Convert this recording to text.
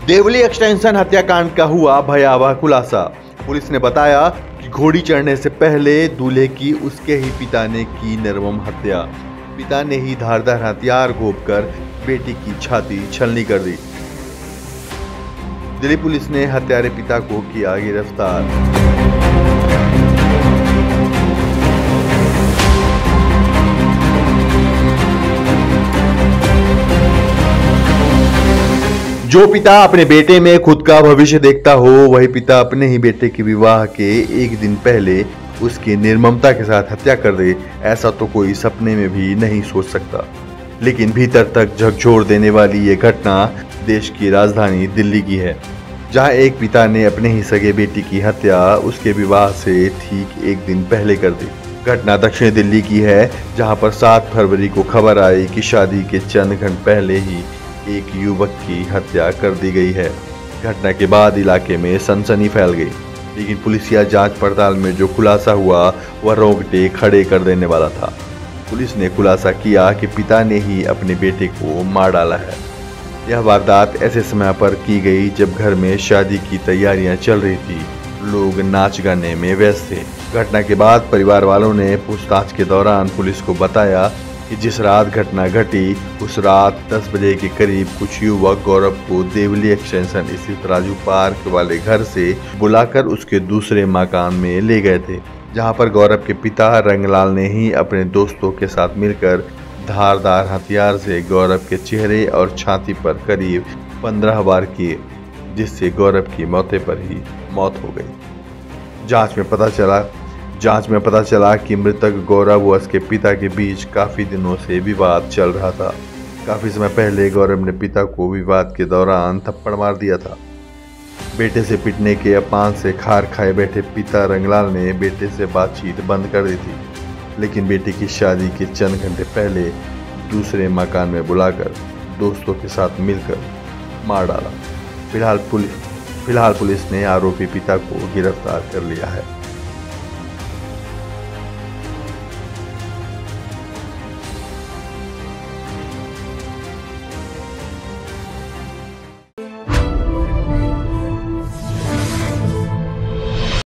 Deoli extension हत्याकांड का हुआ भयावह खुलासा। पुलिस ने बताया कि घोड़ी चढ़ने से पहले दूल्हे की उसके ही पिता ने की निर्मम हत्या। पिता ने ही धारदार हथियार घोंपकर बेटी की छाती छलनी कर दी। दिल्ली पुलिस ने हत्यारे पिता को किया गिरफ्तार। जो पिता अपने बेटे में खुद का भविष्य देखता हो, वही पिता अपने ही बेटे के विवाह के एक दिन पहले उसकी निर्ममता के साथ हत्या कर दे, ऐसा तो कोई सपने में भी नहीं सोच सकता। लेकिन भीतर तक झकझोर देने वाली ये घटना देश की राजधानी दिल्ली की है, जहां एक पिता ने अपने ही सगे बेटी की हत्या उसके विवाह से ठीक एक दिन पहले कर दी। घटना दक्षिण दिल्ली की है, जहां पर 7 फरवरी को खबर आई कि शादी के चंद घंटे पहले ही एक युवक की हत्या कर दी गई है। घटना के बाद इलाके में सनसनी फैल गई, लेकिन पुलिसिया जांच पड़ताल में जो खुलासा हुआ वह रोंगटे खड़े कर देने वाला था। पुलिस ने खुलासा किया कि पिता ने ही अपने बेटे को मार डाला है। यह वारदात ऐसे समय पर की गई जब घर में शादी की तैयारियां चल रही थी, लोग नाच गाने में व्यस्त थे। घटना के बाद परिवार वालों ने पूछताछ के दौरान पुलिस को बताया कि जिस रात घटना घटी उस रात 10 बजे के करीब कुछ युवक गौरव को देवली एक्सटेंशन स्थित राजू पार्क वाले घर से बुलाकर उसके दूसरे मकान में ले गए थे, जहां पर गौरव के पिता रंगलाल ने ही अपने दोस्तों के साथ मिलकर धारदार हथियार से गौरव के चेहरे और छाती पर करीब 15 वार किए, जिससे गौरव की मौके पर ही मौत हो गई। जांच में पता चला कि मृतक गौरव व उसके पिता के बीच काफी दिनों से विवाद चल रहा था। काफी समय पहले गौरव ने पिता को विवाद के दौरान थप्पड़ मार दिया था। बेटे से पिटने के अपान से खार खाए बैठे पिता रंगलाल ने बेटे से बातचीत बंद कर दी थी, लेकिन बेटे की शादी के चंद घंटे पहले दूसरे मकान में बुलाकर दोस्तों के साथ मिलकर मार डाला। फिलहाल पुलिस ने आरोपी पिता को गिरफ्तार कर लिया है।